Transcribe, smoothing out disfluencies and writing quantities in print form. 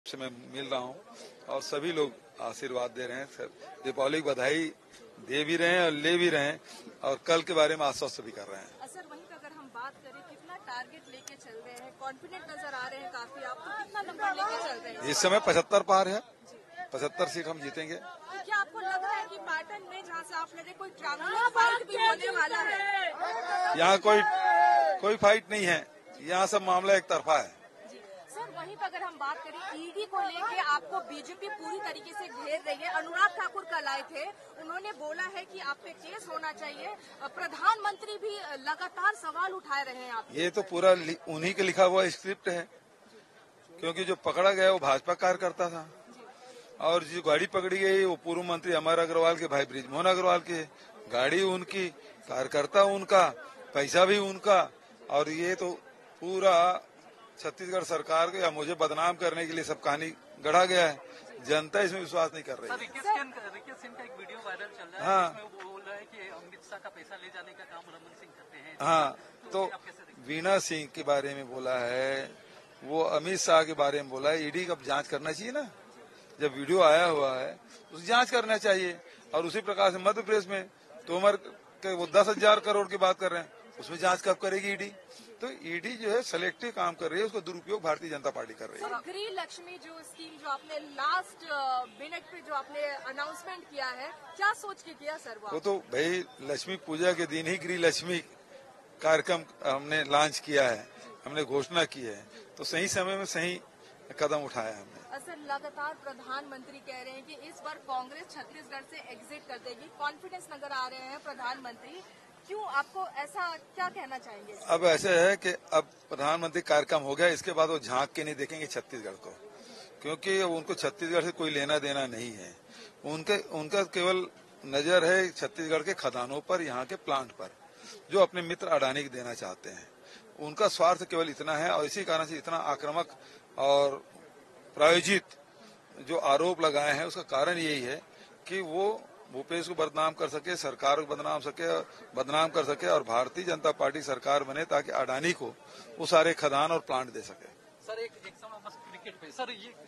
से मैं मिल रहा हूँ और सभी लोग आशीर्वाद दे रहे हैं। दीपावली की बधाई दे भी रहे हैं और ले भी रहे हैं और कल के बारे में आश्वस्त भी कर रहे हैं। सर वहीं पर अगर हम बात करें कितना टारगेट लेके चल रहे हैं, कॉन्फिडेंट नजर आ रहे हैं काफी, आप तो कितना नंबर लेके चल रहे हैं? इस समय 75 पार है, 75 सीट हम जीतेंगे। तो क्या आपको लग रहा है कि पाटन में जहाँ से आप लड़े कोई ट्रायंगुलर फाइट भी होने वाला है? यहाँ कोई फाइट नहीं है, यहाँ सब मामला एक तरफा है। सर वहीं पर अगर हम बात करें ईडी को लेके आपको बीजेपी पूरी तरीके से घेर रही है। अनुराग ठाकुर कल आए थे, उन्होंने बोला है कि आप पे केस होना चाहिए। प्रधानमंत्री भी लगातार सवाल उठा रहे हैं आप। ये तो पूरा उन्हीं के लिखा हुआ स्क्रिप्ट है, क्योंकि जो पकड़ा गया वो भाजपा कार्यकर्ता था और जो गाड़ी पकड़ी गई वो पूर्व मंत्री अमर अग्रवाल के भाई बृजमोहन अग्रवाल के। गाड़ी उनकी, कार्यकर्ता उनका, पैसा भी उनका, और ये तो पूरा छत्तीसगढ़ सरकार को या मुझे बदनाम करने के लिए सब कहानी गढ़ा गया है। जनता इसमें विश्वास नहीं कर रही है। रिकेश सिंह का एक वीडियो वायरल चल रहा है। हाँ, जिसमें वो बोल रहा है कि अमित शाह का पैसा ले जाने का काम रमन सिंह करते हैं। हाँ, तो वीणा सिंह के बारे में बोला है, वो अमित शाह के बारे में बोला है। ईडी का जांच करना चाहिए ना, जब वीडियो आया हुआ है उसकी जांच करना चाहिए। और उसी प्रकार से मध्य प्रदेश में तोमर के वो 10,000 करोड़ की बात कर रहे हैं, उसमें जांच कब करेगी ईडी? तो ईडी जो है सेलेक्टिव काम कर रही है, उसका दुरुपयोग भारतीय जनता पार्टी कर रही है। गृह लक्ष्मी जो स्कीम जो आपने लास्ट मिनट पे जो आपने अनाउंसमेंट किया है, क्या सोच के किया सर? वो तो भाई लक्ष्मी पूजा के दिन ही गृह लक्ष्मी कार्यक्रम हमने लॉन्च किया है, हमने घोषणा की है, तो सही समय में सही कदम उठाया हमने। सर लगातार प्रधानमंत्री कह रहे हैं कि इस बार कांग्रेस छत्तीसगढ़ से एग्जिट कर देगी, कॉन्फिडेंस नजर आ रहे हैं प्रधानमंत्री। क्यों, आपको ऐसा क्या कहना चाहेंगे? अब ऐसे है कि अब प्रधानमंत्री कार्यक्रम हो गया, इसके बाद वो झांक के नहीं देखेंगे छत्तीसगढ़ को, क्योंकि उनको छत्तीसगढ़ से कोई लेना देना नहीं है। उनका केवल नजर है छत्तीसगढ़ के खदानों पर, यहाँ के प्लांट पर, जो अपने मित्र अडानी को देना चाहते हैं। उनका स्वार्थ केवल इतना है और इसी कारण से इतना आक्रामक और प्रायोजित जो आरोप लगाए हैं, उसका कारण यही है कि वो भूपेश को बदनाम कर सके, सरकार को बदनाम कर सके और भारतीय जनता पार्टी सरकार बने, ताकि अडानी को वो सारे खदान और प्लांट दे सके। सर एक समय बस क्रिकेट पे सर, ये